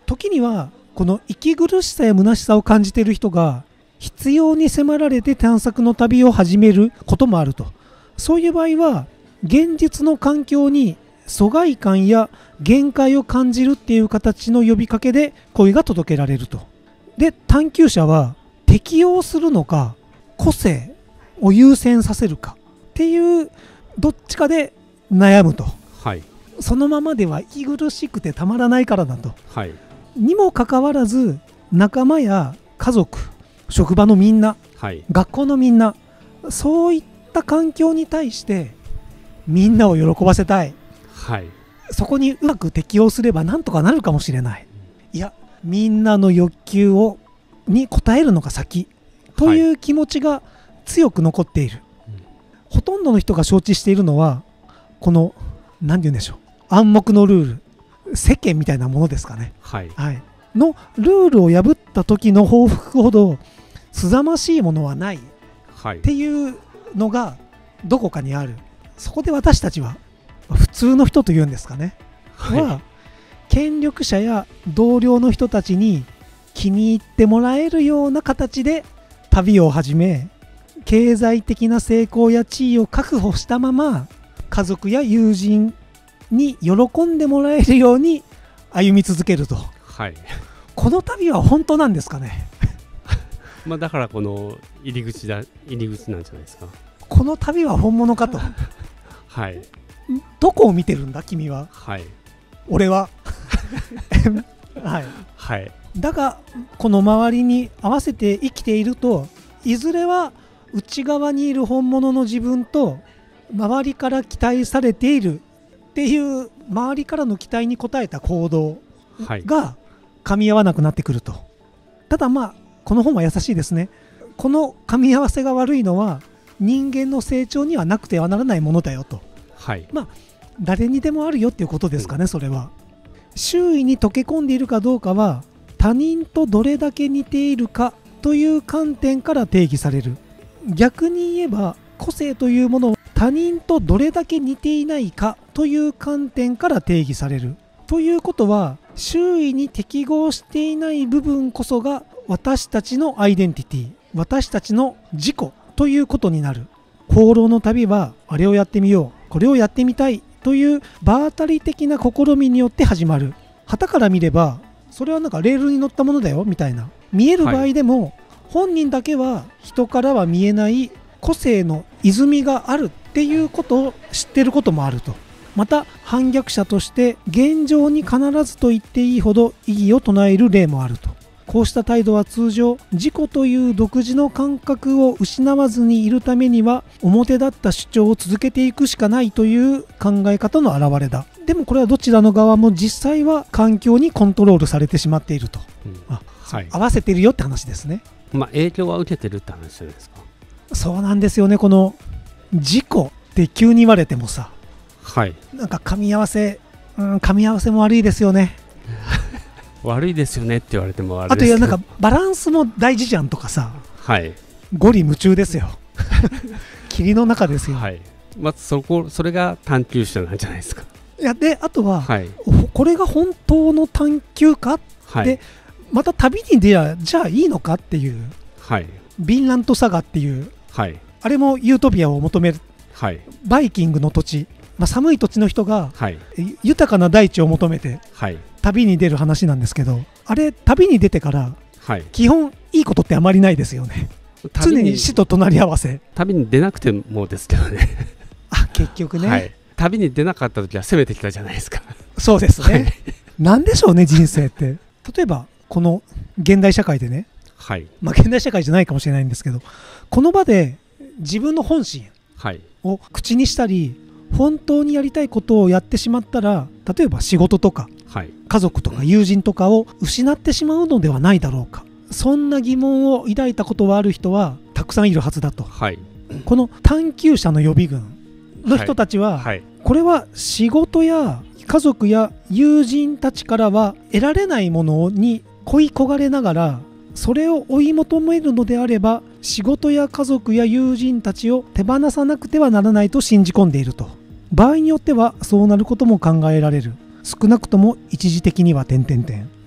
時にはこの息苦しさや虚しさを感じている人が必要に迫られて探索の旅を始めることもあると。そういう場合は現実の環境に疎外感や限界を感じるっていう形の呼びかけで声が届けられると。で、探求者は適応するのか個性を優先させるかっていうどっちかで悩むと、 はい、 そのままでは息苦しくてたまらないからだと、 はい、 にもかかわらず仲間や家族、職場のみんな、 はい、 学校のみんな、そういった環境に対してみんなを喜ばせたい、 はい、 そこにうまく適応すればなんとかなるかもしれない、いやみんなの欲求に応えるのが先という気持ちが強く残っている、ほとんどの人が承知しているのはこの何て言うんでしょう、暗黙のルール、世間みたいなものですかね、 はいはい、のルールを破った時の報復ほどすざましいものはないっていうのがどこかにある。そこで私たちは普通の人というんですかね、は権力者や同僚の人たちに気に入ってもらえるような形で旅を始め、経済的な成功や地位を確保したまま家族や友人に喜んでもらえるように歩み続けると、 はい、 この旅は本当なんですかねまあだからこの入り口なんじゃないですか。 この旅は本物かとはい、 どこを見てるんだ君は、 はい、 俺ははい、 はい、 だがこの周りに合わせて生きていると、いずれは内側にいる本物の自分と周りから期待されているっていう周りからの期待に応えた行動が噛み合わなくなってくると。ただまあこの本は優しいですね。この噛み合わせが悪いのは人間の成長にはなくてはならないものだよと、 はい、 まあ誰にでもあるよっていうことですかね、それは。周囲に溶け込んでいるかどうかは他人とどれだけ似ているかという観点から定義される。逆に言えば個性というものを他人とどれだけ似ていないかという観点から定義される。ということは周囲に適合していない部分こそが私たちのアイデンティティ、私たちの自己ということになる。放浪の旅はあれをやってみよう、これをやってみたいという場当たり的な試みによって始まる。傍から見ればそれはなんかレールに乗ったものだよみたいな見える場合でも、はい、本人だけは人からは見えない個性の泉があるっていうことを知っていることもあると。また反逆者として現状に必ずと言っていいほど異議を唱える例もあると。こうした態度は通常自己という独自の感覚を失わずにいるためには表立った主張を続けていくしかないという考え方の表れだ。でもこれはどちらの側も実際は環境にコントロールされてしまっていると、はい、合わせてるよって話ですね。 まあ影響は受けてるって話じゃないですか。 そうなんですよね。この自己って急に言われてもさ、 はい、 なんか噛み合わせも悪いですよね悪いですよねって言われてもあれですけど、 あとなんかバランスも大事じゃんとかさ、 はい、 五里夢中ですよ霧の中ですよ、 はい、まあ、それが探求者なんじゃないですか。 いやであとは、 はい、 これが本当の探求か、 はい、 でまた旅にじゃあいいのかっていう、 はい、 ビンランドサガっていう、 はい、 あれもユートピアを求める、 はい、 バイキングの土地、寒い土地の人が、 はい、 豊かな大地を求めて、 はい、 旅に出る話なんですけど、あれ旅に出てから、はい、基本いいことってあまりないですよね。常に死と隣り合わせ。 旅に出なくてもですけどね結局ね、 はい、旅に出なかった時は攻めてきたじゃないですか。 そうですね、 はい、 なんでしょうね人生って。例えばこの現代社会でね、 はい、 現代社会じゃないかもしれないんですけど、この場で自分の本心を口にしたり、本当にやりたいことをやってしまったら、例えば仕事とか、はい、家族とか友人とかを失ってしまうのではないだろうか、そんな疑問を抱いたことはある人はたくさんいるはずだと、はい、この探求者の予備軍の人たちは、はいはい、これは仕事や家族や友人たちからは得られないものに恋焦がれながら、それを追い求めるのであれば仕事や家族や友人たちを手放さなくてはならないと信じ込んでいると。場合によってはそうなることも考えられる。少なくとも一時的には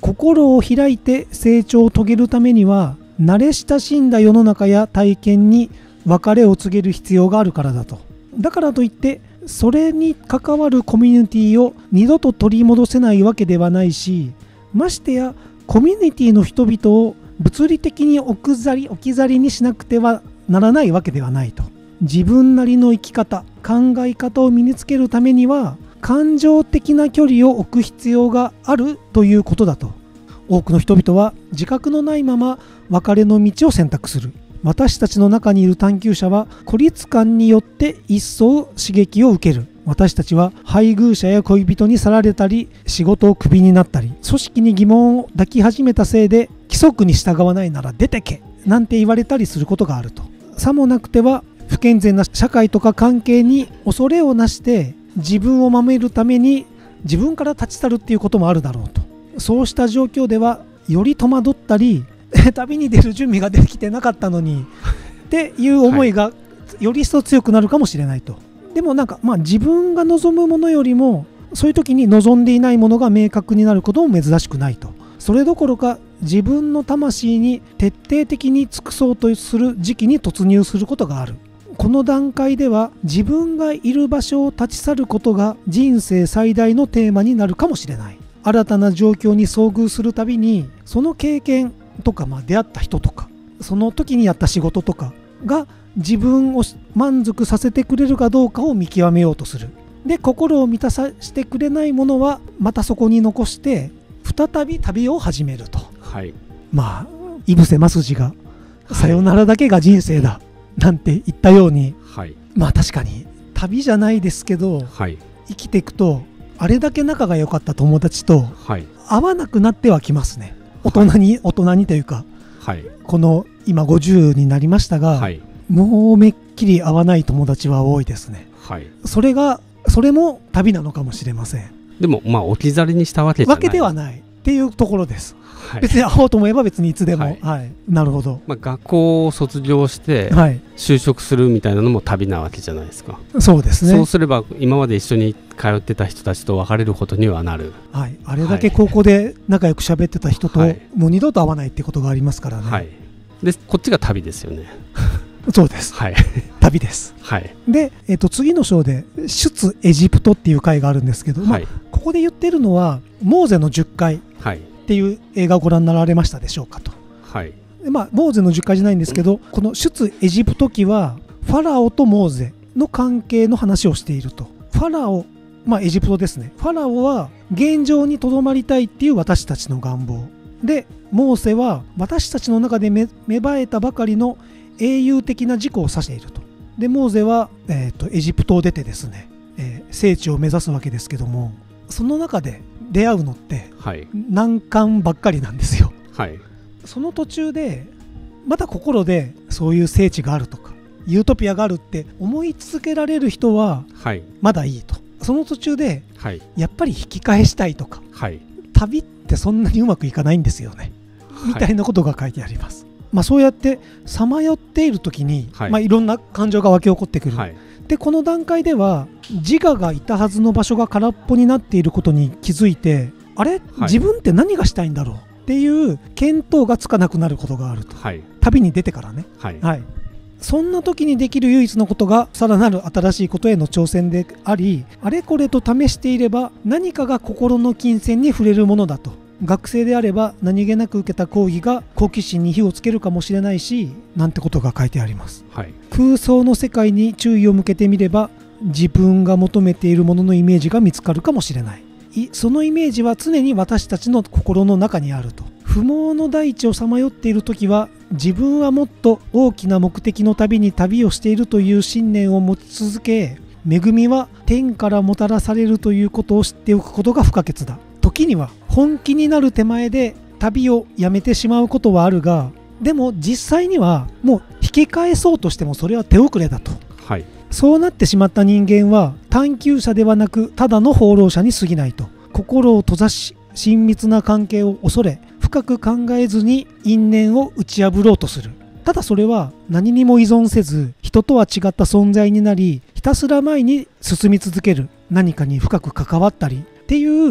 心を開いて成長を遂げるためには、慣れ親しんだ世の中や体験に別れを告げる必要があるからだと。だからといってそれに関わるコミュニティを二度と取り戻せないわけではないし、ましてやコミュニティの人々を物理的に置き去りにしなくてはならないわけではないと。自分なりの生き方、考え方を身につけるためには感情的な距離を置く必要があるということだと。多くの人々は自覚のないまま別れの道を選択する。私たちの中にいる探求者は孤立感によって一層刺激を受ける。私たちは配偶者や恋人に去られたり、仕事をクビになったり、組織に疑問を抱き始めたせいで規則に従わないなら出てけなんて言われたりすることがあると。さもなくては不健全な社会とか関係に恐れをなして自分を守るために自分から立ち去るっていうこともあるだろうと。そうした状況ではより戸惑ったり、旅に出る準備ができてなかったのにっていう思いがより一層強くなるかもしれないと。でもなんか自分が望むものよりもそういう時に望んでいないものが明確になることも珍しくないと。それどころか自分の魂に徹底的に尽くそうとする時期に突入することがある。この段階では自分がいる場所を立ち去ることが人生最大のテーマになるかもしれない。新たな状況に遭遇するたびにその経験とか、出会った人とかその時にやった仕事とかが自分を満足させてくれるかどうかを見極めようとする。で、心を満たさせてくれないものはまたそこに残して再び旅を始めると。 はい、 井伏正治がさよならだけが人生だなんて言ったように、 はい、 確かに旅じゃないですけど、 はい、 生きていくとあれだけ仲が良かった友達と会わなくなってはきますね。大人にというか、 はい、 この今50になりましたが、はい、もうめっきり会わない友達は多いですね。 はい、 それも旅なのかもしれません。 でも置き去りにしたわけではないっていうところです。 はい、 別に会おうと思えば別にいつでも、 はいはい、なるほど。 学校を卒業して就職するみたいなのも旅なわけじゃないですか。 そうですね。 そうすれば今まで一緒に通ってた人たちと別れることにはなる。 はい、あれだけ高校で仲良く喋ってた人と、もう二度と会わないってことがありますからね。 はい、でこっちが旅ですよね。 そうです、 はい、 旅です。 はい、 で、次の章で出エジプトっていう回があるんですけど、ここで言ってるのはモーゼの10回っていう映画をご覧になられましたでしょうかと。 はい、 でモーゼの10回じゃないんですけど、この出エジプト記はファラオとモーゼの関係の話をしていると。ファラオ、エジプトですね。ファラオは現状にとどまりたいっていう私たちの願望で、モーセは私たちの中で芽生えたばかりの英雄的な自己を指していると。でモーゼは、エジプトを出てですね、聖地を目指すわけですけども、その中で出会うのって難関ばっかりなんですよ。 はい、 その途中でまた心でそういう聖地があるとかユートピアがあるって思い続けられる人はまだいいと。その途中でやっぱり引き返したいとか、旅ってそんなにうまくいかないんですよね、みたいなことが書いてあります。そうやってさまよっている時に、いろんな感情が湧き起こってくる。でこの段階では自我がいたはずの場所が空っぽになっていることに気づいて、あれ、自分って何がしたいんだろうっていう見当がつかなくなることがあると。旅に出てからね。そんな時にできる唯一のことがさらなる新しいことへの挑戦であり、あれこれと試していれば何かが心の金銭に触れるものだと。学生であれば何気なく受けた講義が好奇心に火をつけるかもしれないし、なんてことが書いてあります。空想の世界に注意を向けてみれば自分が求めているもののイメージが見つかるかもしれない。そのイメージは常に私たちの心の中にあると。不毛の大地をさまよっている時は自分はもっと大きな目的の旅に旅をしているという信念を持ち続け、恵みは天からもたらされるということを知っておくことが不可欠だ。時には本気になる手前で旅をやめてしまうことはあるが、でも実際にはもう引き返そうとしてもそれは手遅れだと。そうなってしまった人間は探求者ではなくただの放浪者に過ぎないと。心を閉ざし親密な関係を恐れ深く考えずに因縁を打ち破ろうとする。ただそれは何にも依存せず人とは違った存在になり、ひたすら前に進み続ける、何かに深く関わったりっていう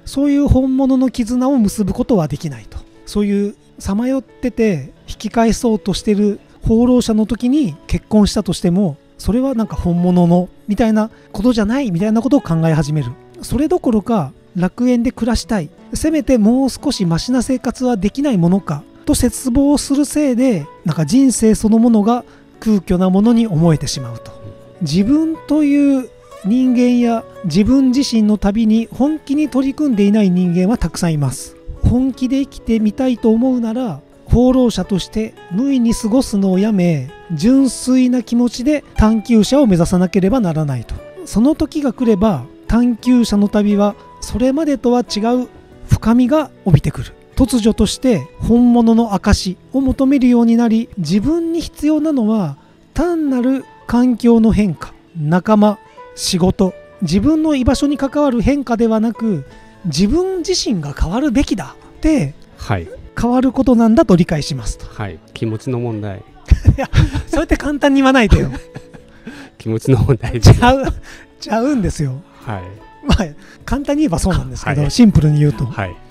そういう本物の絆を結ぶことはできないと。そういうさまよってて引き返そうとしてる放浪者の時に結婚したとしても、それはなんか本物のみたいなことじゃないみたいなことを考え始める。それどころか楽園で暮らしたい、せめてもう少しマシな生活はできないものかと切望するせいで、なんか人生そのものが空虚なものに思えてしまうと。自分という人間や自分自身の旅に本気に取り組んでいない人間はたくさんいます。本気で生きてみたいと思うなら、放浪者として無意に過ごすのをやめ、純粋な気持ちで探求者を目指さなければならないと。その時が来れば探求者の旅はそれまでとは違う深みが帯びてくる。突如として本物の証を求めるようになり、自分に必要なのは単なる環境の変化、仲間、仕事、自分の居場所に関わる変化ではなく、自分自身が変わるべきだって変わることなんだと理解しますと。 はい、気持ちの問題。 いや、そうやって簡単に言わないでよ。 気持ちの問題。 ちゃうんですよ。 はい。 まあ簡単に言えばそうなんですけど、 はい、 シンプルに言うと、 はい。